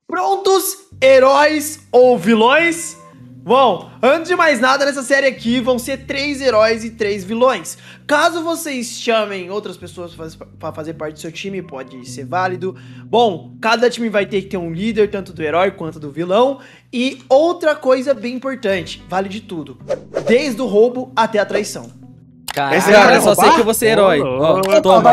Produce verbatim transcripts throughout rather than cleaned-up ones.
Prontos, heróis ou vilões? Bom, antes de mais nada, nessa série aqui vão ser três heróis e três vilões. Caso vocês chamem outras pessoas para fazer parte do seu time, pode ser válido. Bom, cada time vai ter que ter um líder, tanto do herói quanto do vilão. E outra coisa bem importante, vale de tudo, desde o roubo até a traição. Caraca, cara, eu só sei que eu vou ser herói. Ó, toma,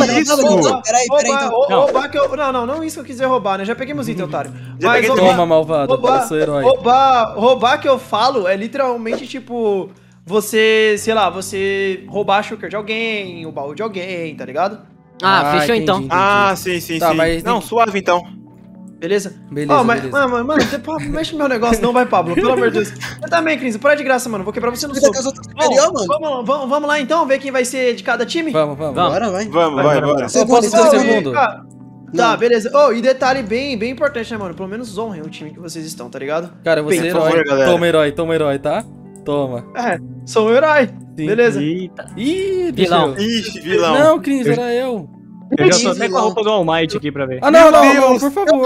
Peraí, peraí, roubar que eu... Não, não, não isso que eu quiser roubar, né? Já peguei meus itens, otário. Mas, toma, malvado, eu sou herói. Roubar, roubar que eu falo é literalmente, tipo... Você, sei lá, você roubar a shulker de alguém, o baú de alguém, tá ligado? Ah, ah fechou entendi, então. Entendi. Ah, sim, sim, tá, sim. Mas não, suave então. Beleza? Beleza, oh, mas, beleza. Mano, mano, você pô, mexe no meu negócio não, vai, Pablo, pelo amor de Deus. Você também, Cris, para de graça, mano, vou quebrar você no soco. Oh, vamos, vamos, vamos lá então, ver quem vai ser de cada time? Vamos, vamos. Bora, vai. Vamos, vai, bora. Eu posso ser o segundo? Tá, beleza. Oh, e detalhe bem, bem importante, né, mano? Pelo menos honrem o time que vocês estão, tá ligado? Cara, eu vou ser herói. Toma herói, toma herói, tá? Toma. É, sou um herói. Sim. Beleza. Eita. Ih, vilão. Ixi, vilão. Não, Cris, era eu. Eu já tô até com a roupa do All Might aqui pra ver. Ah, não, não, não, por favor.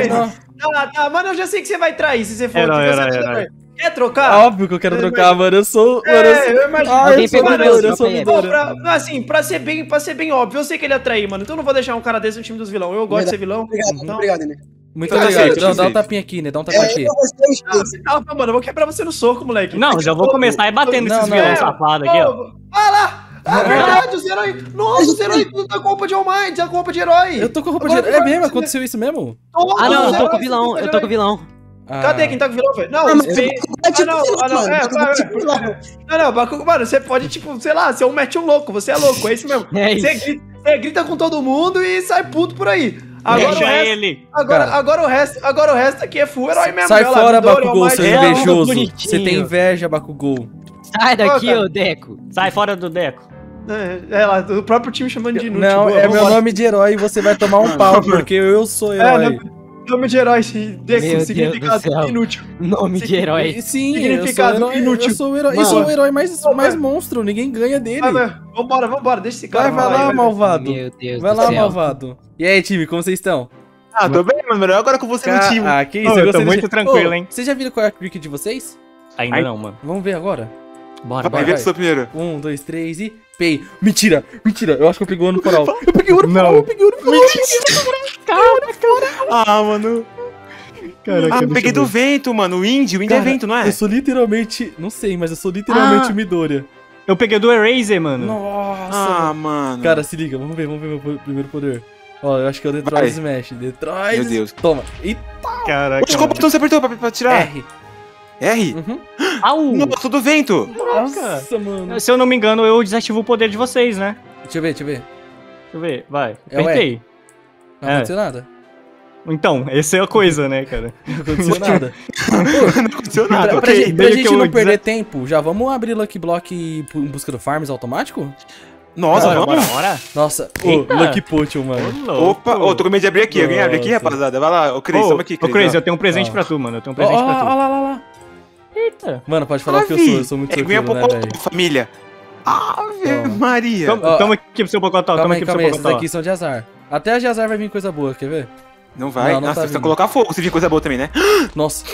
Tá, tá, mano, eu já sei que você vai trair se você for. Herói, herói, herói. Quer trocar? Óbvio que eu quero trocar, mano. Eu sou. É, eu imagino. Ah, eu sou Midori, eu sou Midori. Assim, pra ser, bem, pra ser bem óbvio, eu sei que ele ia trair, mano. Então eu não vou deixar um cara desse no time dos vilão. Eu gosto de ser vilão. Obrigado, então... obrigado, né? Muito obrigado. Dá, dá um tapinha aqui, né? Dá um tapinha aqui. Ah, mano, eu vou quebrar você no soco, moleque. Não, já vou começar a ir batendo nesses vilões safados aqui, ó. Vai lá! Ah, verdade, os heróis. Nossa, os heróis tudo tá com roupa de All Might, tá com roupa de herói. Eu tô com roupa de herói. É mesmo? Aconteceu isso mesmo? Ah, não, eu tô com o vilão. Eu tô com o vilão. Cadê quem tá com o vilão, velho? Não, ah, mas... ah, não, ah, não, é, não, não, Bakugo, mano, você pode, tipo, sei lá, ser um match um louco, você é louco, é isso mesmo. É isso. Você grita, você grita com todo mundo e sai puto por aí. Agora Deixa o resto, ele. Agora, agora, o resto, agora o resto aqui é full herói mesmo. Sai lá, fora, Midori, Bakugou, seu invejoso. É você tem inveja, Bakugou. Sai daqui, ô Deco. Sai fora do Deco. É, é lá, o próprio time chamando de inútil. Não, boa, é meu embora. nome de herói e você vai tomar um pau, porque eu sou herói. É, nome de herói, Deco, significado inútil. Nome de herói. Sim, significado eu sou herói, inútil. Eu sou o herói, eu sou o herói mais, mais monstro, ninguém ganha dele. Vai, vai, vambora, vambora, deixa esse cara. Vai, vai lá, vai, malvado. Meu Deus vai do lá, céu. malvado. E aí, time, como vocês estão? Ah, tô bem, mano. Melhor agora com você no time. Ah, que isso, oh, eu tô gostei muito de... tranquilo, oh, hein? Vocês já viram qual é a crick de vocês? Ainda Ai. não, mano. Vamos ver agora? Bora, vai, bora. ver o primeiro. Um, dois, três e... Pei. Mentira, mentira. Eu acho que eu peguei o ouro no coral. Eu peguei o ouro no coral, eu peguei o ouro no coral. Cara, cara. Ah, mano. Caraca, ah, peguei do vento, mano. O Indy, o Indy é vento, não é? Eu sou literalmente... Não sei, mas eu sou literalmente o Midoriya. Eu peguei do Eraser, mano. Nossa. Ah, mano. Cara, se liga. Vamos ver, vamos ver meu primeiro poder. Ó, eu acho que é o Detroit Vai. Smash. Detroit... Meu Deus. Toma. Eita. Caraca. Qual botão você apertou pra, pra tirar? R. R? Uhum. Au. Nossa, do vento. Nossa, mano. Se eu não me engano, eu desativo o poder de vocês, né? Deixa eu ver, deixa eu ver. Deixa eu ver, vai. É Apertei. Não é. aconteceu nada. Então, essa é a coisa, né, cara? Não aconteceu nada. Não aconteceu nada. Pra, okay. gente, pra gente não perder tempo, já vamos abrir Lucky Block em busca do Farms automático? Nossa, bora, vamos. Bora, bora. Nossa, o Lucky Potion, mano. Oh, Opa, ô, oh, tô com medo de abrir aqui. Alguém abre aqui, rapaziada? Vai lá, ô Cris, oh, toma aqui, Cris. Ô, Cris, eu tenho um presente oh. pra tu, mano. Eu tenho um presente oh, pra tu. Olha lá, olha lá. Eita. Mano, pode falar o que eu sou, eu sou muito tranquilo, né, velho? Família. Ave Maria. Toma, oh, toma aqui pro seu pocotó, toma aqui pro seu pocotó. Esses aqui são de azar. Até a de azar vai vir coisa boa, quer ver? Não vai? Não, não Nossa, tá você vai colocar fogo se vir coisa boa também, né? Nossa.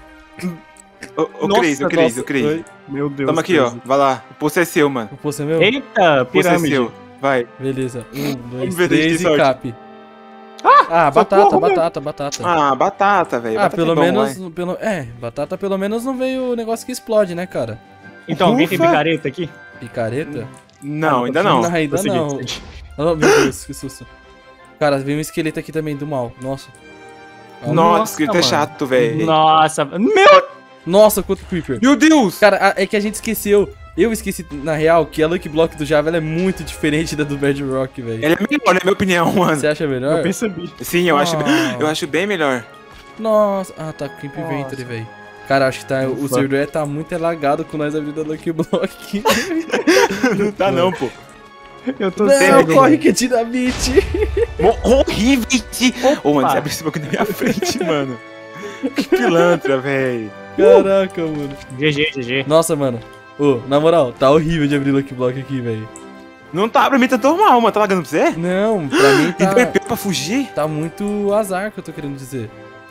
Ô, Cris, ô, Cris, ô, Cris. Meu Deus. Toma aqui, ó. Vai lá. O poço é seu, mano. O poço é meu? Eita, pirâmide. O poço é seu. Vai. Beleza. Um, dois, ver, três e cap. Ah, ah batata, socorro, batata, batata. Ah, batata, velho. Ah, pelo é bom, menos... Pelo, é, batata pelo menos não veio o negócio que explode, né, cara? Então, alguém tem picareta aqui? Picareta? Não, ainda não. não ainda não. Oh, meu Deus, que susto. Cara, veio um esqueleto aqui também do mal. Nossa. Nossa, Nossa o esqueleto é chato, velho. Nossa, meu... Nossa, quanto creeper. Meu Deus! Cara, é que a gente esqueceu. Eu esqueci, na real, que a Lucky Block do Java ela é muito diferente da do Bedrock, velho. Ela é melhor, na minha opinião, mano. Você acha melhor? Eu percebi. Sim, eu, acho, eu acho bem melhor. Nossa. Ah, tá com Creep Inventory, velho. Cara, acho que tá, o servidor tá muito elagado com nós abrindo a Lucky Block. Não tá não, pô. Eu tô cego. Não, corre que é dinamite. Horrível. Ô, mano, você abriu esse bagulho na minha frente, mano. Que pilantra, velho. Caraca, mano. G G, G G. Nossa, mano. Ô, na moral, tá horrível de abrir Lucky Block aqui, velho. Não tá, pra mim tá normal, mano. Tá lagando pra você? Não, pra mim tá... Então é pra fugir? Tá muito azar que eu tô querendo dizer.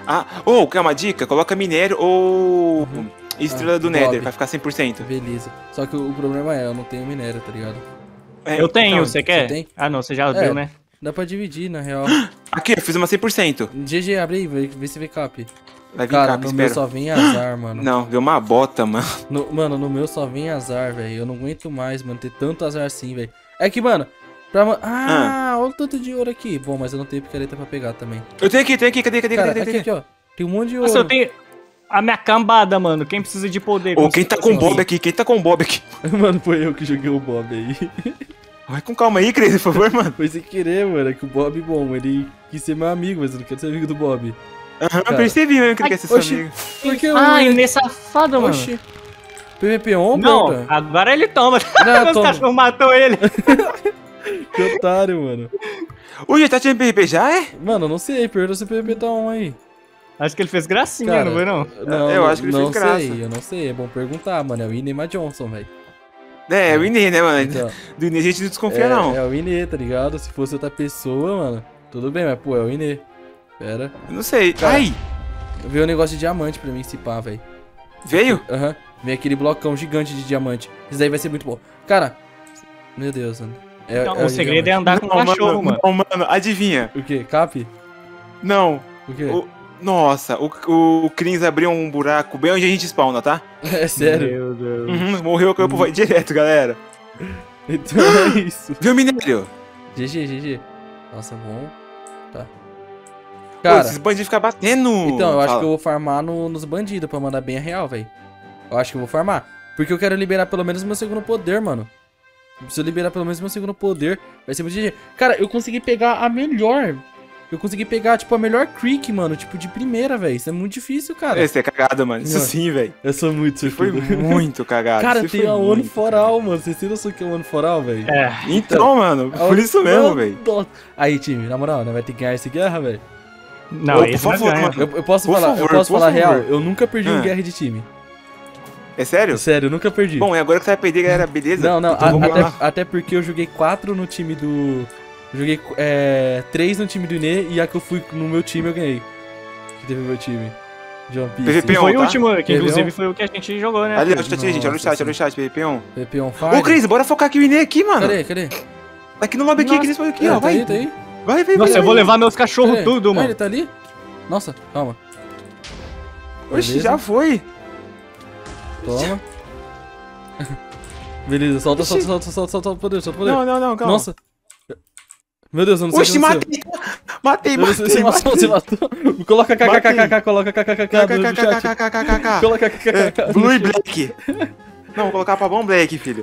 Ah, ou, quer uma dica? Coloca minério ou Uhum. estrela Ah, do Nether, Bob. vai ficar cem por cento. Beleza. Só que o, o problema é, eu não tenho minério, tá ligado? É, Eu tenho, então, você quer? tem? Ah, não, você já É. deu, né? Dá pra dividir, na real. Aqui, eu fiz uma cem por cento. G G, abre aí, vê, vê se vê cap. Vai vir Cara, cá, no espero. meu só vem azar, mano. Não, deu uma bota, mano. No- mano, no meu só vem azar, velho. Eu não aguento mais, mano, ter tanto azar assim, velho. É que, mano, pra... ma- Ah, olha o tanto de ouro aqui. Bom, mas eu não tenho picareta pra pegar também. Eu tenho aqui, tenho aqui, cadê, cadê, Cara, cadê, aqui, cadê? aqui, ó. Tem um monte de ouro. Nossa, eu tenho a minha cambada, mano. Quem precisa de poder? Ô, quem tá com o conseguir? Bob aqui? Quem tá com o Bob aqui? Mano, foi eu que joguei o Bob aí. Vai com calma aí, Cris, por favor, mano. Foi sem querer, mano. É que o Bob, bom, ele quis ser meu amigo, mas eu não quero ser amigo do Bob. Aham, Cara. percebi mesmo que ele quer ser seu Oxi. amigo. Por que eu... Ai, Inê safado, mano. Oxi. P V P on, Não, pergunta? agora ele toma. Não, Os toma. cachorros matou ele. Que otário, mano. Ui, já tá tirando P V P já, é? Mano, não sei, pergunta se o P V P tá on aí. Acho que ele fez gracinha, Cara, não foi não? Não, Eu acho que ele não fez graça. sei, eu não sei. É bom perguntar, mano. É o Inema Johnson, velho. É, é o Inê, né, mano? Então, Do Inê a gente não desconfia, é, não. é o Inê, tá ligado? Se fosse outra pessoa, mano, tudo bem, mas pô, é o Inê. Pera. Eu não sei. Cara. Ai, Veio um negócio de diamante pra mim se pá, velho. veio? Aham. Vem aquele blocão gigante de diamante. Isso daí vai ser muito bom. Cara, meu Deus, mano. É, Não, é o segredo é diamante. andar com o cachorro, mano. Não, mano, adivinha. O quê? Cap? Não. O quê? O- Nossa, o, o Crins abriu um buraco bem onde a gente spawna, tá? É sério. Meu Deus. Uhum, morreu, caiu pro void direto, galera. Então é isso. Viu, minério? G G, G G. Nossa, bom. Tá. Pô, Cara, esses bandidos ficam batendo. então, eu acho Fala. que eu vou farmar no- nos bandidos pra mandar bem a real, velho. Eu acho que eu vou farmar. Porque eu quero liberar pelo menos meu segundo poder, mano. Se eu liberar pelo menos meu segundo poder, vai ser muito G G. Cara, eu consegui pegar a melhor. Eu consegui pegar, tipo, a melhor Creek, mano. Tipo, de primeira, velho. Isso é muito difícil, cara. Esse é cagado, mano. Isso Não. sim, velho. Eu sou muito Você foi surpreso. muito cagado. Cara, Você tem foi a One muito. for All, mano. Vocês têm noção que é One for All, velho? É. Então, mano, por isso mesmo, velho. Aí, time, na moral, né? Vai ter que ganhar essa guerra, velho. Não, Ô, esse por não favor, ganha. mano. Eu, eu posso Por falar, favor, eu posso por falar favor. real. Eu nunca perdi um Ah. guerra de time. É sério? Sério, eu nunca perdi. Bom, e agora que você vai perder, galera, beleza? Não, não, Então a- vamos até, lá. até porque eu joguei quatro no time do. Eu joguei é, três no time do Inê e a que eu fui no meu time eu ganhei. Que teve meu time. De One Piece. P V P Que foi tá? o último, que P V P inclusive foi o que a gente jogou, né? Ali, olha o chat aí, gente. Olha o Nossa, chat, olha o chat, P V P um. P V P on fire. Ô, Cris, bora focar aqui o Inê aqui, mano. Cadê, cadê? Tá aqui no lobby aqui, Nossa. Cris, foi aqui, É, ó. tá Vai, aí, tá aí. vai, vai. Nossa, vai, eu vou vai. levar meus cachorros Cadê? tudo, Ah, mano. ele tá ali? Nossa, calma. Oxi, Beleza. já foi. Toma. Beleza, solta, solta, solta, solta, solta o poder, solta o poder. Não, não, não, calma. Nossa. Meu Deus, eu não sei Oxi, o que aconteceu. matei. Matei, Eu não sei, matei, Você matou, você matei. matou. Coloca kkkk, coloca kkkk no chat. KKKKKKK. Coloca kkkk. É, Blue e Black. Não, vou colocar pra bom Black, filho.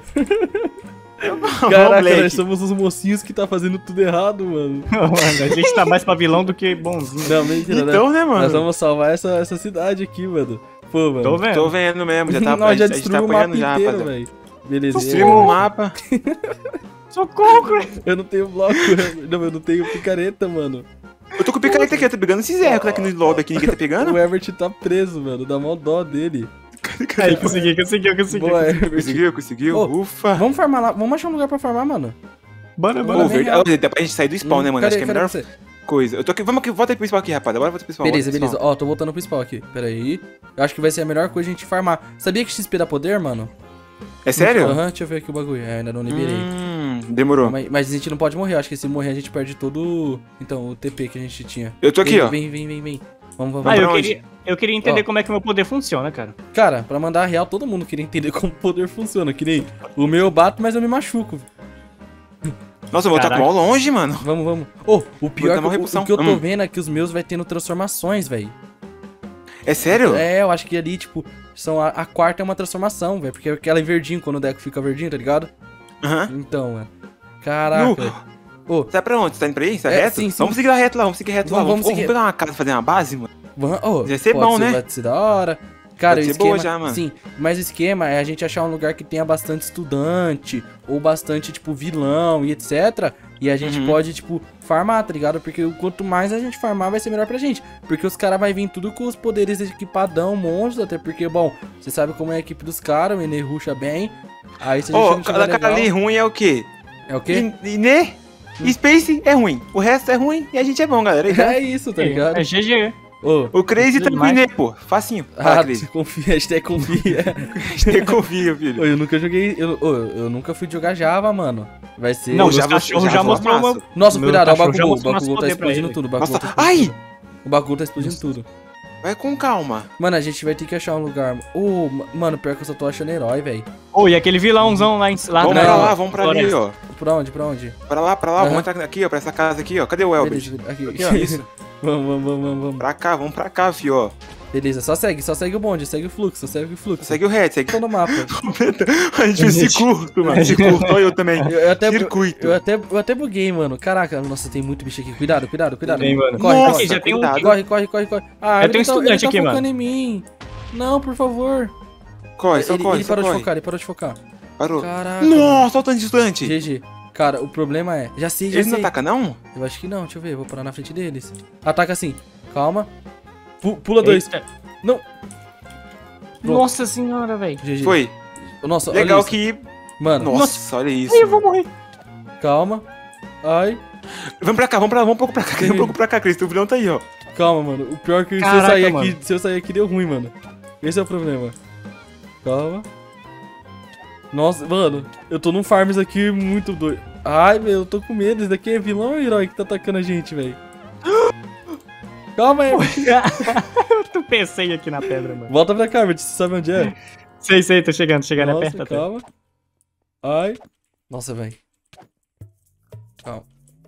Caraca, Black. nós somos os mocinhos que tá fazendo tudo errado, mano. Mano, a gente tá mais pra vilão do que bonzinho. Não, mentira, Então, né, né? mano? Nós vamos salvar essa, essa cidade aqui, mano. Pô, mano. Tô vendo. Tô vendo mesmo, já tá, Nós a já gente, a gente tá destruímos o mapa apanhando já, inteiro, rapaziada. velho. Beleza. Destruímos o mapa. Socorro, Chris. Eu não tenho bloco, não, eu não tenho picareta, mano. Eu tô com o picareta aqui, eu tô pegando esses erros aqui no lobby aqui, ninguém tá pegando. O Everett tá preso, mano. Dá mó dó dele. Aí, consegui, consegui, consegui. Boa, Everett. Conseguiu, conseguiu, Ô, ufa. Vamos farmar lá. Vamos achar um lugar pra farmar, mano. Bora, Bora, bora. Ô, vem, verde, real. ó, dá pra gente sair do spawn, né, mano? Cadê, Acho que é a cadê melhor você? coisa. Eu tô aqui, vamos aqui, volta aí pro spawn aqui, rapaz. Bora volta pro spawn. Beleza, volta pro beleza. spawn. Ó, tô voltando pro spawn aqui. Pera aí. Eu acho que vai ser a melhor coisa a gente farmar. Sabia que X P dá poder, mano? É sério? Aham, deixa eu ver aqui o bagulho. É, ainda não liberei. Hum, demorou. Mas, mas a gente não pode morrer. Eu acho que se morrer a gente perde todo o... Então, o T P que a gente tinha. Eu tô aqui, vem, ó. Vem, vem, vem, vem. Vamos, vamos, Ah, vamos. eu pra onde? queria, eu queria entender Ó. como é que o meu poder funciona, cara. Cara, pra mandar a real, todo mundo queria entender como o poder funciona. Que nem o meu eu bato, mas eu me machuco. Nossa, eu vou estar com Caraca. mal longe, mano. Vamos, vamos. Ô, o pior dar uma que, eu- o, repulsão. o que eu tô Hum. vendo é que os meus vai tendo transformações, velho. É sério? É, eu acho que ali, tipo, são a, a quarta é uma transformação, velho. Porque aquela é verdinho, quando o Deco fica verdinho, tá ligado? Aham. Então, mano. Caraca. Ô, Você tá pra onde? Você tá indo pra aí? Você tá É, reto? sim, sim. Vamos seguir lá reto lá, vamos seguir reto lá. Vamos, Vamos, vamos vamos seguir. pegar uma casa, fazer uma base, mano. Van- oh, Vai ser pode bom, né? Vai ser da hora. Cara, Pode o ser esquema, boa já, mano. sim, mas o esquema é a gente achar um lugar que tenha bastante estudante, ou bastante, tipo, vilão e etcétera. E a gente Uhum. pode, tipo, farmar, tá ligado? Porque quanto mais a gente farmar, vai ser melhor pra gente. Porque os caras vão vir tudo com os poderes equipadão, monstros, até porque, bom, você sabe como é a equipe dos caras, o Enê rusha bem. Aí se a gente Ô, não tiver cada cara legal... ali ruim é o quê? É o quê? E, e, né? Space é ruim. O resto é ruim e a gente é bom, galera. E já- É isso, tá ligado? É G G. Ô, O Crazy tá Demais. no Inê, pô. Facinho. Fala, ah, Crazy. confia, hashtag confia. Hashtag confia, filho. Ô, eu nunca joguei. Eu, ô, eu nunca fui jogar Java, mano. Vai ser. Não, Ô, já já cachorro você- já, já mostrou massa. uma... Nossa, meu cuidado, ó, o cachorro já Bakugou. O mostrou Bakugou nosso tá poder pra explodindo ele. tudo. O Bakugou Nossa, tá explodindo ai! tudo. O Bakugou tá explodindo tudo. Vai com calma. Mano, a gente vai ter que achar um lugar. Ô, ma- mano, pior que eu só tô achando herói, velho. Ô, e aquele vilãozão lá, em, lá Vamos atrás, pra não. lá, vamos pra ali, Floresta. ó. Pra onde? Pra onde? Pra lá, pra lá, Aham. vamos entrar aqui, ó, pra essa casa aqui, ó. Cadê o Elbert? Beleza, aqui. Aqui, ó, isso. Vamos, vamos, vamos, vamos, vamos. Pra cá, vamos pra cá, fio, ó. Beleza, só segue, só segue o bonde, segue o fluxo, segue o fluxo. Segue o red, segue. Tô no mapa. A gente fez esse curto, mano. Esse curto, ó, eu também. Eu, eu até, Circuito. eu, até, eu até buguei, mano. Caraca, nossa, tem muito bicho aqui. Cuidado, cuidado, cuidado. Tem, mano. Corre, Nossa, corre, já tem um cuidado. corre, corre, corre, corre. Ah, Eu ele tenho tá, estudante ele tá aqui, focando mano. em mim. Não, por favor. Corre, só ele corre, ele só parou de corre. focar, ele parou de focar. Parou. Caraca. Nossa, olha o tanto de estudante. G G. Cara, o problema é... Já sei, já Eles não sei. atacam, não? Eu acho que não, deixa eu ver, eu vou parar na frente deles. Ataca assim, calma. Pu- pula dois. Eita. Não. Nossa senhora, velho. G G. Foi. Nossa, olha Legal isso. que... Mano, Nossa, olha isso. Ai, eu vou morrer. calma. Ai, Vamos pra cá, vamos pra lá, vamos um pouco pra cá, vamos um pouco pra cá, Cris. O vilão tá aí, ó. calma, mano. O pior é que se eu Caraca, sair aqui, mano. se eu sair aqui deu ruim, mano. Esse é o problema. Calma. Nossa, mano, eu tô num farms aqui muito doido. Ai, meu, eu tô com medo. Esse daqui é vilão ou herói que tá atacando a gente, velho? Calma aí. Eu pensei aqui na pedra, mano. Volta pra cá, Bert, você sabe onde é? Sei, sei, tô chegando, chegando, é Nossa, perto até. calma. Ai. Nossa, velho. Calma.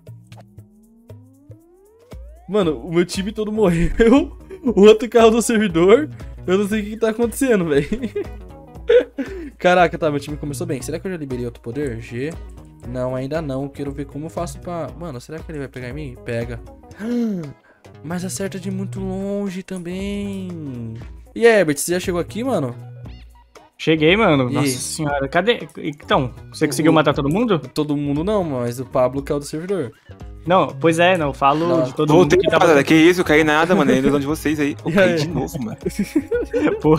Mano, o meu time todo morreu. O outro carro do servidor. Eu não sei o que, que tá acontecendo, velho. Caraca, tá, meu time começou bem. Será que eu já liberei outro poder? G. Não, ainda não. Quero ver como eu faço pra... Mano, será que ele vai pegar em mim? Pega. Mas acerta de muito longe também. E aí, Herbert, você já chegou aqui, mano? Cheguei, mano. E Nossa aí? senhora, cadê? Então, você conseguiu O- matar todo mundo? Todo mundo não, mas o Pablo que é o do servidor. Não, pois é, não, falo Não. de todo Voltei, mundo que tava... rapaziada. Que isso, caí nada, mano. É ilusão de vocês aí. Eu E caí aí? de novo, mano. Pô,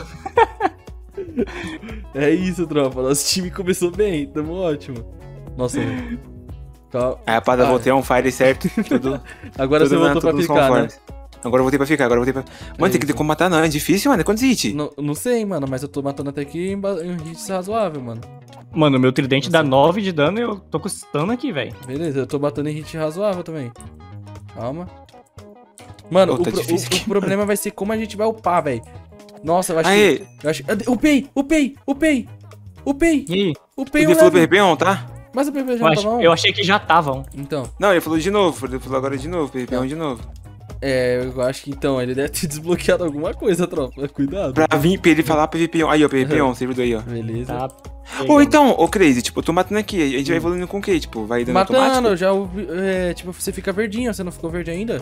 É isso, tropa. Nosso time começou bem, tamo ótimo. Nossa, velho. Calma. Aí, rapaziada, Ah. voltei on fire, certo? Tudo, Agora tudo você na- voltou pra tudo nos ficar, né? conformes. Agora eu voltei pra ficar, agora eu voltei pra... Mano, É tem que ter isso. como matar, não. É difícil, mano. Quantos hits? Não, não sei, mano, mas eu tô matando até aqui em, ba- em um hit razoável, mano. mano, meu tridente Nossa. dá nove de dano e eu tô custando aqui, velho. Beleza, eu tô batendo em hit razoável também. Calma. Mano, Ô, o, tá pro- difícil o- o aqui. problema vai ser como a gente vai upar, velho. Nossa, eu acho Aí, que... Eu acho, upei, upei, upei, upei, E aí? upei ele o falou P level. V P on, tá? Mas o P V Eu, já ach- tá bom. eu achei que já estavam. Então, Não, ele falou de novo. Ele falou agora de novo. P V P on de novo. é, eu acho que então, ele deve ter desbloqueado alguma coisa, tropa. Cuidado. Pra vir, pra ele falar P V P on. Aí, ó, P V P on, servidor aí, ó. Beleza. Tá. Ou então, ô Crazy, tipo, eu tô matando aqui. A gente vai evoluindo com o quê? Tipo, vai dando Matando, automático? já ouvi, é, tipo, você fica verdinho, você não ficou verde ainda?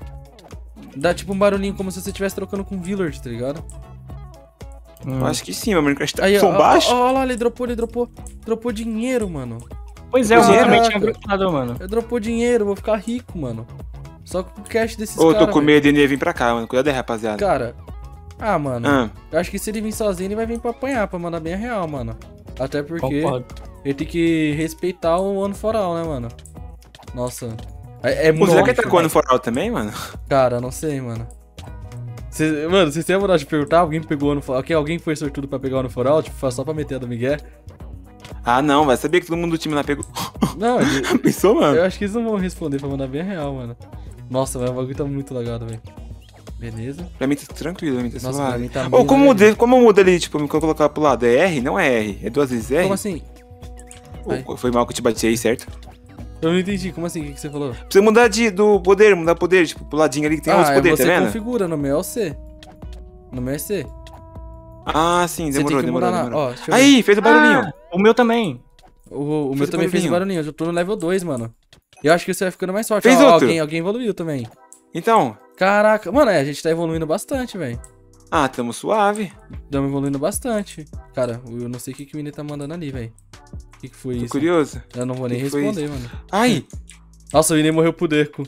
Dá tipo um barulhinho como se você estivesse trocando com Villard, tá ligado? Hum. Eu acho que sim, meu Minecraft tá Aí, ó, tão ó, baixo. ó, ó lá, ele dropou, ele dropou, dropou dinheiro, mano. Pois é, eu Caraca. também tinha gritado, mano. Ele dropou dinheiro, vou ficar rico, mano. Só com o cash desses Ô, eu caras, tô com velho. medo de ele vir pra cá, mano. Cuidado aí, rapaziada. Cara, ah, mano, Ah, eu acho que se ele vir sozinho, ele vai vir pra apanhar, pra mandar bem a real, mano. Até porque Concordo. ele tem que respeitar o One for All, né, mano? Nossa. É, é Pô, muito... será que ele tá com o foral também, mano? Cara, não sei, mano. Cê, mano, vocês têm a moral de perguntar? Alguém pegou no for... Alguém foi sortudo pra pegar o no for All? Tipo, só pra meter a do Miguel? Ah, não, vai saber que todo mundo do time lá pegou. Não, ele- Pensou, mano? eu acho que eles não vão responder pra mandar bem a real, mano. Nossa, mas o bagulho tá muito lagado, velho. Beleza. Pra mim tá tranquilo, pra mim tá Nossa, pra suave. mim tá Ô, meio como lagado. muda, como muda ali, tipo, quando eu colocar pro lado? É R? Não é R. É duas vezes R? Como assim? Ô, foi mal que eu te bati aí, certo? Eu não entendi. Como assim? O que, que você falou? Precisa mudar de, do poder, mudar poder, tipo, pro ladinho ali que tem ah, outros é poderes, você tá vendo? configura. No meu é o C. No meu é C. Ah, sim, Você demorou, tem que demorou, mudar na... demorou. Ó, deixa eu ver. Aí, fez o barulhinho. Ah, o meu também. O, o meu Fez também fez barulhinho. barulhinho. Eu já tô no level dois, mano. Eu acho que você vai ficando mais forte. Fez Ó, outro. Alguém, alguém evoluiu também. Então, Caraca. Mano, é, a gente tá evoluindo bastante, velho. ah, tamo suave. Estamos evoluindo bastante. Cara, eu não sei o que, que o menino tá mandando ali, velho. O que, que foi Tô isso? curioso. Eu não vou nem Que que foi responder, mano. Ai, Nossa, o Ine morreu pro Deco.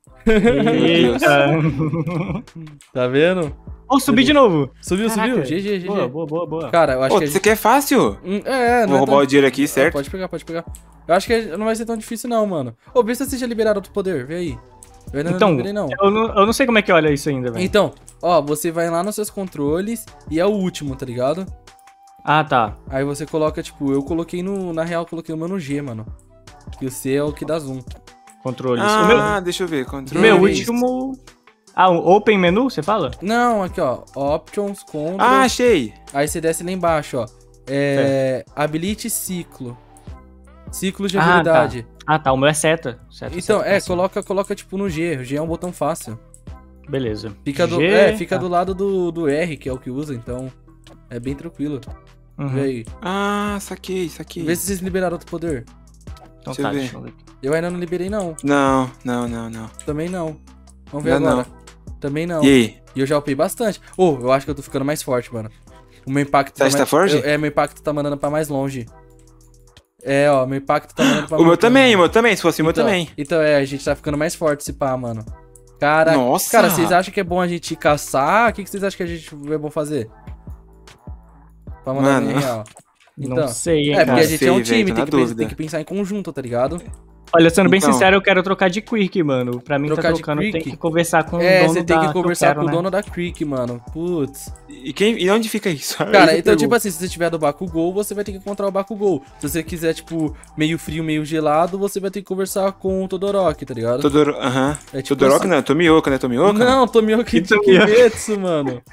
Eita. Tá vendo? Ô, subi de novo. Subiu, Caraca. subiu. G G, G G. Boa, boa, boa, boa. Cara, eu acho ô, que a você gente... quer fácil? Hum, É, não Vou é roubar tão... o dinheiro aqui, Ah, certo? pode pegar, pode pegar. Eu acho que não vai ser tão difícil não, mano. Ô, vê se você já liberaram outro poder. Vê aí. Eu ainda Então, não liberei, não. Eu não, eu não sei como é que olha isso ainda, velho. Então, ó, você vai lá nos seus controles e é o último, tá ligado? Ah, tá. Aí você coloca, tipo, eu coloquei no... Na real, eu coloquei o meu no G, mano. Que o C é o que dá zoom. Controles. Ah, o meu, deixa eu ver. o Controle. meu Controles. último... Ah, o Open Menu, você fala? Não, aqui, ó. Options, Controls. Ah, achei. Aí você desce lá embaixo, ó. É... Habilite ciclo. Ciclo de Ah, habilidade. Ah, tá. O meu é seta. seta Então, seta, é, assim. coloca, coloca tipo no G. O G é um botão fácil. Beleza. Fica do, G, é, fica tá. do lado do, do R, que é o que usa, então é bem tranquilo. Uhum. Vê aí. Ah, saquei, saquei. Vê se vocês liberaram outro poder. Então Deixa tá, eu ver. deixa eu ver. Eu ainda não liberei, não. Não, não, não, não. Também não. Vamos ver Não, agora. Também não. E aí? E eu já upei bastante. Ô, eu acho que eu tô ficando mais forte, mano. O meu impacto Você acha que mais... tá forte? eu- É, meu impacto tá mandando pra mais longe. É, ó, meu impacto tá mandando pra O meu muito também, longe. o meu também. Se fosse o meu Então, também. Então, é, a gente tá ficando mais forte esse pá, mano. Cara, Nossa! cara, vocês acham que é bom a gente caçar? O que, que vocês acham que a gente é bom fazer? Pra mandar Mano. bem real. Não Então, sei, hein, é, porque cara. a gente é um sei, velho, time, tô tem na que, pensar, dúvida. tem que pensar em conjunto, tá ligado? Olha, sendo bem Então. sincero, eu quero trocar de Quick, mano. Pra mim Trocar tá de trocando, tem Quick? que conversar com o É, dono você tem da- que conversar eu quero, com o né? dono da Creek, mano. Putz. E, quem, e onde fica isso? Cara, Eu então, tipo pergunto. assim, se você tiver do Bakugou, você vai ter que encontrar o Bakugou. Se você quiser, tipo, meio frio, meio gelado, você vai ter que conversar com o Todoroki, tá ligado? Todoro... Aham. É tipo Todoroki assim- não, é Tomioka, né? Tomioka? Não, Tomioka de Tomioka. Kimetsu, mano.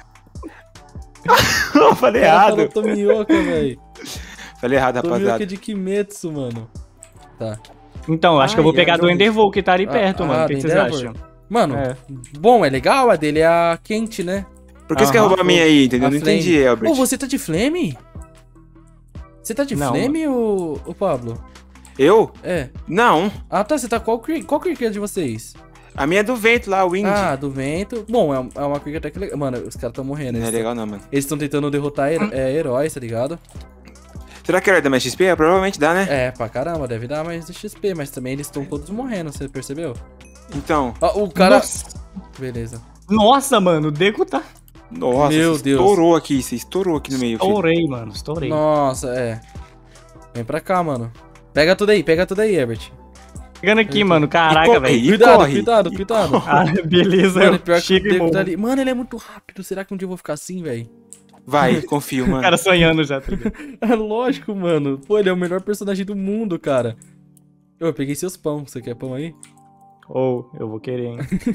eu falei Ela errado. falou Tomioka, velho. Falei errado, Tomioka rapaziada. de Kimetsu, mano. Tá. Então, eu acho que eu vou Ai, pegar ai, do ai. Endervol, que tá ali Ah, perto, ah, mano. O que do que vocês Endeavor? acham? Mano, É. bom, é legal, a dele é a quente, né? Por que você quer Aham. roubar a minha aí, entendeu? A Eu não Flame. entendi, Elbert. Ô, você tá de flame? Você tá de Não, flame, ô, ô Pablo? Eu? É. Não. Ah, tá, você tá qual creek? Qual creek é de vocês? A minha é do vento lá, o Wind. Ah, do vento. Bom, é, é uma creek até que legal. Mano, os caras tão morrendo. não é Eles legal não, mano. estão tentando derrotar her- é, heróis, tá ligado? Será que era da mais X P? É, provavelmente dá, né? É, pra caramba, deve dar mais de X P, mas também eles estão todos morrendo, você percebeu? Então. Ó, o cara... Nossa, Beleza. Nossa, mano, o Deco tá... Nossa, Meu você Deus. estourou aqui, você estourou aqui no meio, filho. Estourei, mano, estourei. Nossa, é. Vem pra cá, mano. Pega tudo aí, pega tudo aí, Herbert. Chegando aqui, mano, E caraca, corre, velho. e Cuidado, corre, cuidado, e cuidado. Ah, beleza, Mano, eu pior que o chego e Deco morro. tá ali. Mano, ele é muito rápido. Será que um dia eu vou ficar assim, velho? Vai, confio, O mano. cara sonhando já, tá ligado? É lógico, mano. Pô, ele é o melhor personagem do mundo, cara. Eu peguei seus pão. Você quer pão aí? Ou, eu vou querer, hein.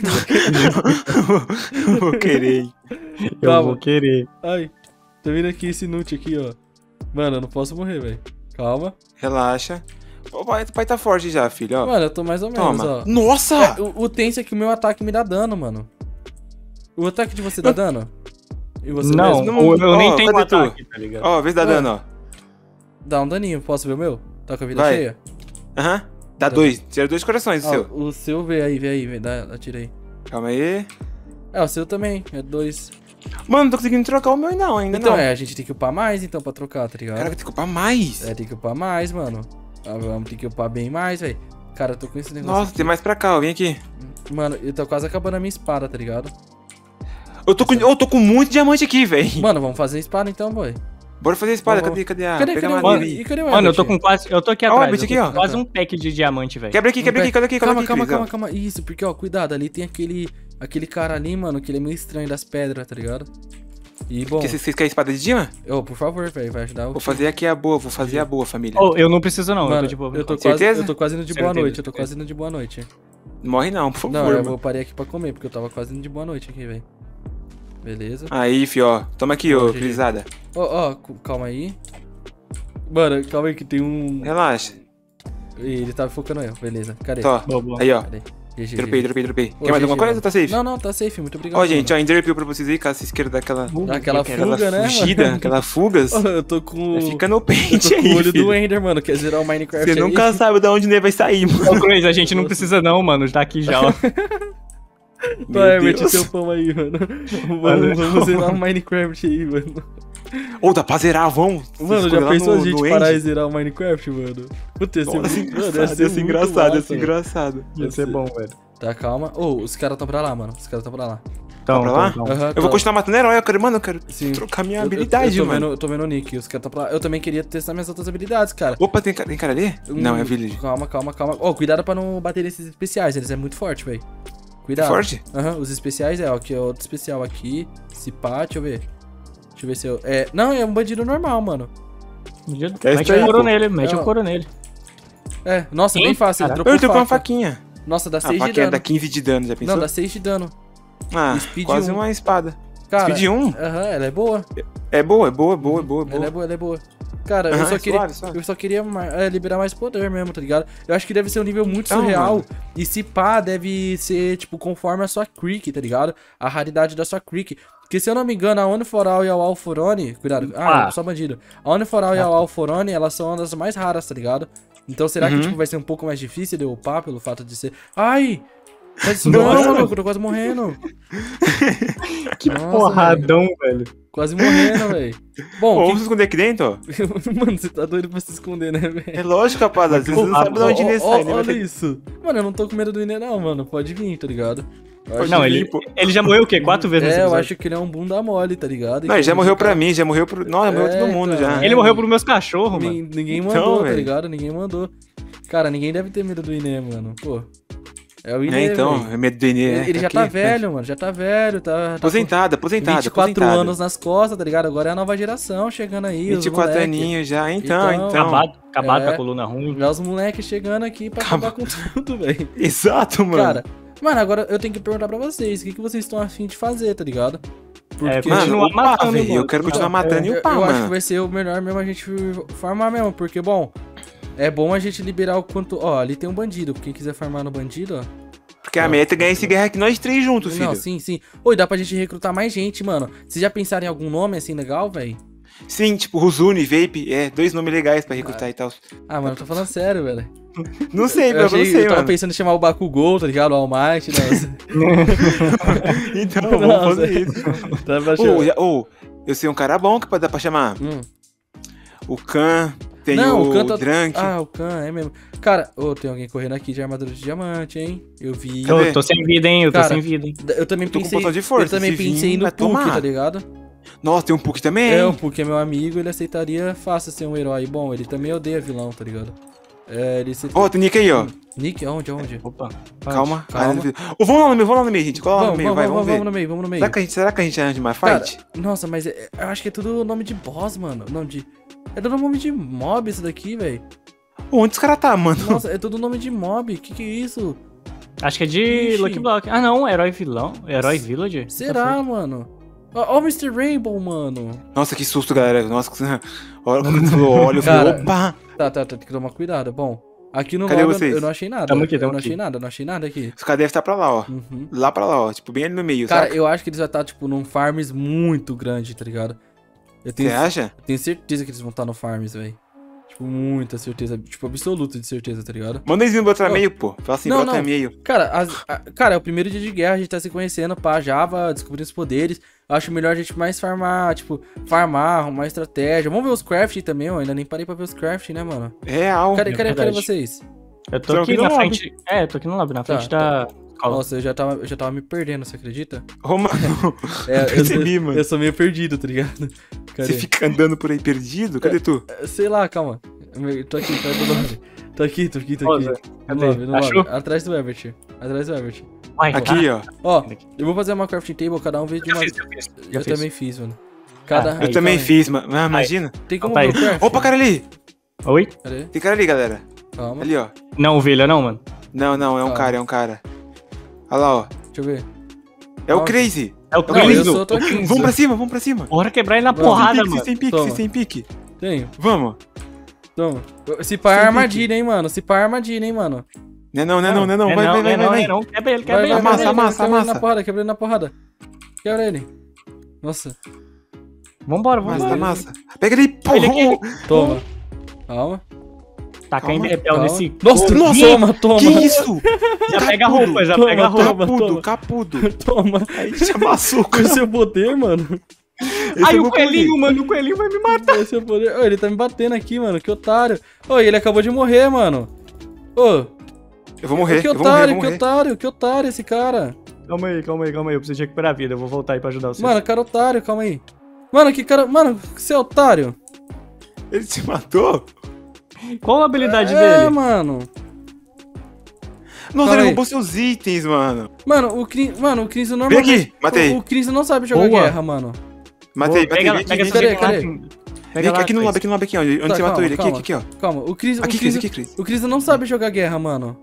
Vou querer. hein. Eu Calma. vou querer. Ai, tá vendo aqui esse inútil aqui, ó. Mano, eu não posso morrer, velho. Calma. Relaxa. O pai, o pai tá forte já, filho, ó. Mano, eu tô mais ou menos, Toma. ó. Nossa! É, o, o tenso é que o meu ataque me dá dano, mano. O ataque de você dá dano? E você Não, mesmo? Não, ou eu nem ó, tenho cadê tu? ataque, tá ligado? Ó, vê se dá Ué. dano, ó. Dá um daninho. Posso ver o meu? Tá com a vida Vai. cheia? Aham. Dá dois. Tira dois corações, o Ó, seu. o seu vê aí, vê aí. Vê, dá, atira aí. Calma aí. É, o seu também. É dois. Mano, não tô conseguindo trocar o meu não, ainda Então, não. é, a gente tem que upar mais, então, pra trocar, tá ligado? Cara, vai ter que ocupar mais. É, tem que upar mais, mano. Ah, vamos ter que upar bem mais, velho. Cara, eu tô com esse negócio Nossa, aqui. tem mais pra cá, ó. Vem aqui. Mano, eu tô quase acabando a minha espada, tá ligado? Eu tô com, eu tô com muito diamante aqui, velho. Mano, vamos fazer espada então, boy. Bora fazer a espada. Vamos. Cadê, cadê a... Cadê, Pega cadê a o madeira Mano, aí. e cadê o Mano, eu tô Herbert? com quase. Eu tô aqui Ó, atrás. Herbert, eu tô aqui, com ó. quase um pack de diamante, velho. Quebra aqui, quebra aqui, quebra aqui, quebra Calma, aqui, calma, Cris, ó. calma, calma. Isso, porque, ó, cuidado, ali tem aquele aquele cara ali, mano, que ele é meio estranho das pedras, tá ligado? E, bom, Que Vocês vocês querem espada de Dima? ô, por favor, velho, vai ajudar o Vou time. fazer aqui a boa, vou fazer a boa, família. Oh, eu não preciso, não. Mano, eu tô de boa. eu tô quase, Certeza? eu tô quase indo de boa Certeza, noite, eu tô certeza. quase indo de boa noite. Morre não, por favor, Não, eu mano. vou parei aqui pra comer, porque eu tava quase indo de boa noite aqui, velho. Beleza. Aí, fio, ó. Toma aqui, Ó, ô, G G. Crisada. Ó, ó, cu- calma aí. Mano, calma aí que tem um... Relaxa. Ih, ele tava focando eu, beleza. Cadê? Tô. Boa, boa. Aí, ó. Cadê? G G, Dropei, G G. dropei, dropei. Ô, Quer mais G G, alguma coisa mano. ou tá safe? Não, não, tá safe, muito obrigado. Ó, gente, mano. ó, enderpeel pra vocês aí, caso vocês queiram dar aquela... Dá aquela Aquela fuga, né, fugida, mano? aquela fugas. Ó, eu tô com... Fica no Eu pente tô com o aí, olho filho. do Ender, mano. Quer zerar o Minecraft Você aí? nunca sabe de onde ele vai sair, mano. Ô, Cruz, a gente não precisa, não, mano. Tá aqui já, ó. Vai, Meu mete Deus. teu pão aí, mano. Mano. Vamos, vamos zerar o Minecraft aí, mano. Ô, dá pra zerar, vamos. Mano, Vocês já lá pensou no- a gente no parar end? e zerar o Minecraft, mano? Puta, ia ser Nossa, muito... Mano, engraçado, ia ser muito engraçado, ia massa, ser velho. engraçado. Ia ser bom, velho. Tá, calma. Ô, os caras tão pra lá, mano. Os caras tão pra lá. Então, pra lá? então, então. Aham, Eu vou tá. continuar matando herói, eu quero, mano, eu quero Sim. trocar minha Eu- eu- habilidade, eu tô mano. Vendo, eu tô vendo o Nick, os caras tão pra lá. Eu também queria testar minhas outras habilidades, cara. Opa, tem, ca- tem cara ali? Não, é Hum, village. Calma, calma, calma. Ó, cuidado pra não bater nesses especiais, eles é muito forte, velho. Cuidado. Forte? Aham, os especiais é, ó, aqui, ó, outro especial aqui. Se pá, deixa eu ver. Deixa eu ver se eu... É, não, é um bandido normal, mano. É Mete isso aí, um couro pô. nele, mete É, um ó. couro nele. É, nossa, Sim, bem fácil, ele cara. trocou Eu tô com uma faca. faquinha. Nossa, dá A seis de faquinha dano. dá quinze de dano, já pensou? Não, dá seis de dano. Ah, Speed quase um. uma espada. Cara, Speed um? Aham, ela é boa. É boa, é boa, é boa, é boa, é boa. Ela é boa, ela é boa. Cara, eu Aham, só é queria, suave, suave. eu só queria ma- é, liberar mais poder mesmo, tá ligado? Eu acho que deve ser um nível muito Então, surreal. mano. E se pá, deve ser, tipo, conforme a sua Creek, tá ligado? A raridade da sua Creek. Porque se eu não me engano, a Oniforal e a Alforone... Cuidado, ah, Ah. só bandido. A Oniforal e a Alforone, elas são uma das mais raras, tá ligado? Então será que, Uhum. tipo, vai ser um pouco mais difícil de eu upar pelo fato de ser... Ai! Faz isso não, maluco, eu tô quase morrendo. Que Nossa, porradão, velho. Quase morrendo, velho. Bom, Ô, que- vamos se esconder aqui dentro, ó. Mano, você tá doido pra se esconder, né, velho? É lógico, rapaziada. Vocês não Ó, sabem de onde Ó, ele ó, sai, né? Olha Vai ter- isso. Mano, eu não tô com medo do Inê, não, mano. Pode vir, tá ligado? Eu acho Não, que- ele, pô. ele já morreu o quê? Quatro vezes nesse É, eu episódio? acho que ele é um bunda mole, tá ligado? Não, ele já Então, morreu pra cara, mim, já morreu pro. Não, já morreu É, todo mundo então, já. Ele morreu pros meus cachorros, nin- mano. Ninguém Então, mandou, tá velho. ligado? Ninguém mandou. Cara, ninguém deve ter medo do Inê, mano. Pô. É o É, Inê, então, velho. é medo do Inê, Ele, né? ele já Aqui, tá né? velho, mano. Já tá velho, tá... tá com Aposentado, aposentado, vinte e quatro aposentado. anos nas costas, tá ligado? Agora é a nova geração chegando aí. os vinte e quatro moleque. aninhos já. Então, Então, então. Acabado, acabado É. com a coluna ruim. Já os moleques chegando aqui pra acabar com tudo, velho. Exato, mano. Cara, mano, agora eu tenho que perguntar pra vocês, o que, que vocês estão afim de fazer, tá ligado? Porque É, Mano, Continua upar, matando, velho. Eu mano. quero continuar Então, matando e eu, upar, eu acho que mano. vai ser o melhor mesmo a gente farmar mesmo, porque, bom, é bom a gente liberar o quanto... Ó, ali tem um bandido, quem quiser farmar no bandido, ó. Porque a meta é ganhar esse guerra aqui nós três juntos, filho. Não, sim, sim. Oi, dá pra gente recrutar mais gente, mano. Vocês já pensaram em algum nome assim legal, velho? Sim, tipo, Ruzune, Vape, é, dois nomes legais pra recrutar e tal. Ah, mano, eu tô falando sério, velho. Não sei, Eu, meu, eu achei, não sei, eu tava mano. pensando em chamar o Bakugou, tá ligado? O All Might, né? Então, Nossa. vamos fazer isso. Tava Ô, achando... já- ô, eu sei um cara bom que pode dar pra chamar. Hum. O Khan, tem Não, o, o Khan tá- Drunk. Ah, o Khan, é mesmo. Cara, ô, tem alguém correndo aqui de armadura de diamante, hein? Eu vi. Cadê? Eu tô sem vida, hein? Eu tô Cara, sem vida, hein? Eu também Tô com pensei. botão de força, eu também se vir, pensei no vai Puck, tomar. tá ligado? Nossa, tem um Puck também, É, o hein? Puck é meu amigo, ele aceitaria fácil ser um herói. Bom, ele também odeia vilão, tá ligado? É, ele aceita... Ó, tem Nick aí, ó. Nick, aonde, aonde? Opa. Calma. calma. Ô, vamos lá no meio, vamos lá no meio, gente. Cola lá no Vamos, meio, vamos, vai, vamos, vamos ver. vamos no meio, vamos no meio. Será que a gente, será que a gente anda de uma Cara, fight? nossa, mas é- eu acho que é tudo nome de boss, mano. Nome de... É tudo nome de mob isso daqui, velho. Ô, onde os caras tá, mano? Nossa, é tudo nome de mob. Que que é isso? Acho que é de Ixi. Lucky Block. Ah, não. Herói vilão. Herói Village? Será, mano? Ó, ó o mister Rainbow, mano. Nossa, que susto, galera. Nossa, que... Olha quando ele falou, olha, eu falei, Cara, opa! Tá, tá, tá, tem que tomar cuidado. Bom, aqui no Cadê lobby eu- vocês? eu não achei nada. Tamo aqui, eu tamo não achei aqui. nada, eu não achei nada aqui. Os caras devem estar pra lá, ó. Uhum. Lá pra lá, ó. Tipo, bem ali no meio, Cara, sabe? eu acho que eles vão estar, tipo, num farms muito grande, tá ligado? Eu tenho, Você acha? tenho certeza que eles vão estar no farms, velho. Tipo, muita certeza. Tipo, absoluta de certeza, tá ligado? Manda eles vir botar Ô. meio, pô. Fala assim, Não, bota não. meio. Cara, as- a- cara, é o primeiro dia de guerra, a gente tá se conhecendo, pá, Java, descobrindo os poderes. Eu acho melhor a gente mais farmar, tipo, farmar, arrumar estratégia. Vamos ver os craft também, ó. Ainda nem parei pra ver os craft, né, mano? Real. Cadê, é cadê, cadê verdade. vocês? Eu tô Tô aqui aqui na no lobby. frente. É, eu tô aqui no lobby, na Tá, frente da escola. Nossa, eu já tava, eu já tava me perdendo, você acredita? Ô, mano. É, eu, Percebi, eu, mano. eu sou meio perdido, tá ligado? Cadê? Você fica andando por aí perdido? Cadê tu? Sei lá, calma. Eu tô aqui, perto do lobby. Tô aqui, tô aqui, tô Ô, aqui. Zé, No cadê? lobby, no Achou? lobby. Atrás do Everett. Atrás do Everett. Vai, Aqui, ó. Ó, eu vou fazer uma crafting table, cada um vez de Já uma... fiz, já fiz. Já Eu fiz. também fiz, mano. Cada... Ah, Eu Aí, também calma aí. fiz, mano. Ah, imagina. Tem como Opa, ver aí. o craft? Opa, cara ali. Oi? Cadê? Tem cara ali, galera. Calma. Ali, ó. Não, ovelha não, mano. Não, não, é um Calma. cara, é um cara. Olha lá, ó. Deixa eu ver. É o Nossa. Crazy. É o Não, eu Cristo. sou tô aqui. Vamos pra cima, vamos pra cima. Bora quebrar ele na Vamos. porrada, Vocês mano. têm pique, Toma. vocês têm pique. Tenho. Vamos. Toma. Se pá é Sem armadilha, hein, mano. Se pá é armadilha, hein, mano. Não é não, não é não, não é não. É Vai, vai, vai, é vai, não, vai. é não. Quebra ele, Vai, quebra vai, ele. vai, Amassa, vai, amassa, quebra ele amassa. na porrada, quebra ele na porrada. Quebra ele. Nossa. Vambora, Massa, vambora. massa. Pega ele, porra. Ele aqui. Toma. Calma. Taca Calma, ainda repel calma. nesse. Nossa, Nossa, toma, toma. Que isso? Já pega a roupa, já Toma, pega a roupa. toma. Capudo, capudo. Toma. Aí te amassou, Com cara. seu poder, mano. Esse Ai, é o meu coelhinho, mano, o coelhinho vai me matar. Com seu poder. Ô, ele tá me batendo aqui, mano. Que otário. Ô, ele acabou de morrer, mano. Ô, Eu vou morrer, que eu vou morrer, eu otário, vou que morrer. otário, que otário esse cara. Calma aí, calma aí, calma aí. Eu preciso recuperar a vida. Eu vou voltar aí pra ajudar você. Mano, cara otário, calma aí. Mano, que cara. Mano, você é otário. Ele te matou? Qual a habilidade É, dele? mano. Nossa, Calma ele aí. roubou seus itens, mano. Mano, o Cris. Mano, o Cris Vem normalmente. aqui, matei. O, o Cris não sabe jogar Boa. guerra, mano. Matei, matei. Pega, Vem aqui, pega vem essa aqui. Cadê, dica lá, cadê? Cris. Vem Pega aqui, lá, aqui no Cris. lobby, aqui no lobby, aqui, onde, onde Tá, você matou calma, ele. Aqui, calma. aqui, aqui, ó. Calma, o Cris. O Aqui, Cris, Cris, aqui, Cris. o Cris não sabe jogar guerra, mano.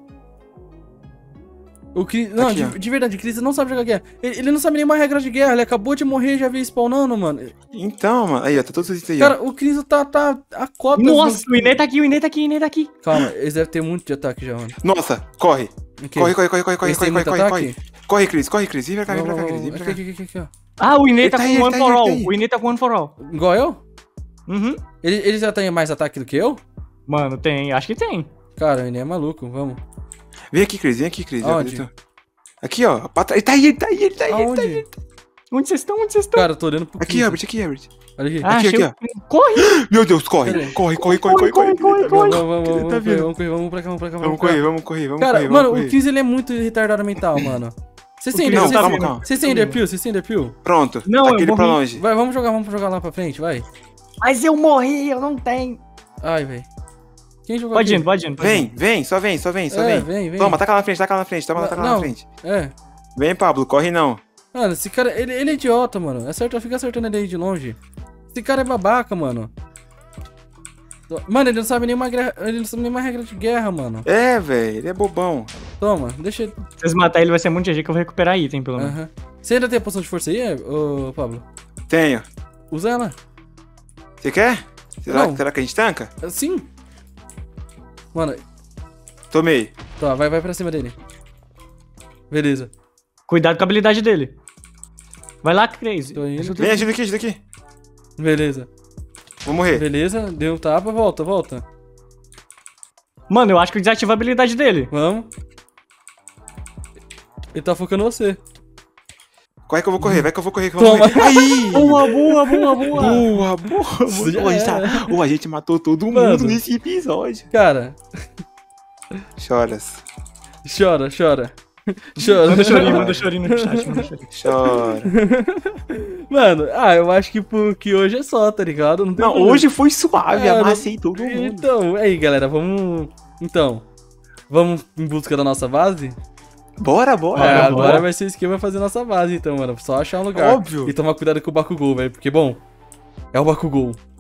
O Cris. Não, Aqui, de, ó. de verdade, o Cris não sabe jogar guerra. Ele, ele não sabe nenhuma regra de guerra. Ele acabou de morrer e já veio spawnando, mano. Então, mano. Aí, ó, tá todos os itens aí, ó. Cara, o Cris tá, tá a cópia. Nossa, o Inê tá aqui, o Inê tá aqui, o Inê tá aqui. Calma, eles devem ter muito de ataque já, mano. Nossa, corre. Aqui. Corre, corre, corre, corre, corre, Eles têm corre, muito corre, corre. ataque? Corre, Cris, corre, Cris. Vem pra cá, vem Vamos, pra cá, Cris. vamos, Vem pra aqui, cá. aqui, aqui, aqui, ó. Ah, o Inê Ele tá tá com aí, ele one tá for aí, ele all. tá aí. O Inê tá com one for all. Igual eu? Uhum. Ele, ele já tem mais ataque do que eu? Mano, tem, acho que tem. Cara, ele é maluco, vamos. Vem aqui, Cris, vem aqui, Cris. ó, Aonde? Cris, ó. Aqui, ó. pra trás. Ele tá aí, ele tá aí, ele tá aí. Ele tá aí. Aonde? Onde vocês estão? Onde vocês estão? Cara, eu tô olhando pro Aqui, Cris. Herbert, aqui, Herbert. Olha aqui. Ah, aqui, achei aqui, o- Corre! Meu Deus, corre. Pera aí. Corre, corre, corre, corre, corre. corre, corre. Vamos, vamos, Ele vamos, tá vamos, vindo. vamos correr, vamos pra cá, vamos pra cá, Vamos pra cá. correr, vamos correr, vamos Cara, correr. mano, vamos o correr. Cris ele é muito retardado mental, mano. Vocês têm, Cris não, vocês calma, têm- calma. Vocês têm Enderpeel? Vocês têm Enderpeel? Pronto. Não, eu Aquele pra morri. longe. Vai, vamos jogar, vamos jogar lá pra frente, vai. Mas eu morri, eu não tenho. Ai, velho. Quem jogou Pode aqui? indo, pode indo. pode Vem, indo. vem, só vem, só vem, só É, vem. vem, vem. Toma, taca lá na frente, taca lá na frente, toma, Não, taca lá não. na frente. É. Vem, Pablo, corre não. Mano, esse cara, ele, ele é idiota, mano. Acerta, fica acertando ele aí de longe. Esse cara é babaca, mano. Mano, ele não sabe nenhuma, guerra, ele não sabe nenhuma regra de guerra, mano. É, velho, ele é bobão. Toma, deixa ele. Se vocês matar ele, vai ser muito G G que eu vou recuperar item, pelo menos. Aham. Você ainda tem a poção de força aí, é, ô Pablo? Tenho. Usa ela. Você quer? Será, Não. será que a gente tanca? Sim. Mano, Tomei. tá, vai, vai pra cima dele. Beleza. Cuidado com a habilidade dele. Vai lá, Crazy. Tô indo. Ajuda Vem, ele. ajuda aqui, ajuda aqui. Beleza. Vou morrer. Beleza, deu um tapa, volta, volta. Mano, eu acho que eu desativa a habilidade dele. Vamos. Ele tá focando em você. Corre que eu vou correr, vai que eu vou correr, que eu vou Toma. morrer. Aí! Boa, boa, boa, boa. Boa, boa, boa. Já Ô, a, gente era. tá- ô, a gente matou todo mundo Mano. nesse episódio. Cara, Choras. chora, chora. Chora. Manda chorinho, manda chorinho no chat, manda chorinho. Chora. Mano, ah, eu acho que, por, que hoje é só, tá ligado? Não, tem Não, problema. hoje foi suave, É, amassei todo mundo. Então, aí, galera, vamos. Então, vamos em busca da nossa base? Bora, bora. É, bora. agora vai ser o esquema fazer nossa base, então, mano. Só achar um lugar. Óbvio. E tomar cuidado com o Bakugou, velho. Porque, bom, é o Bakugou.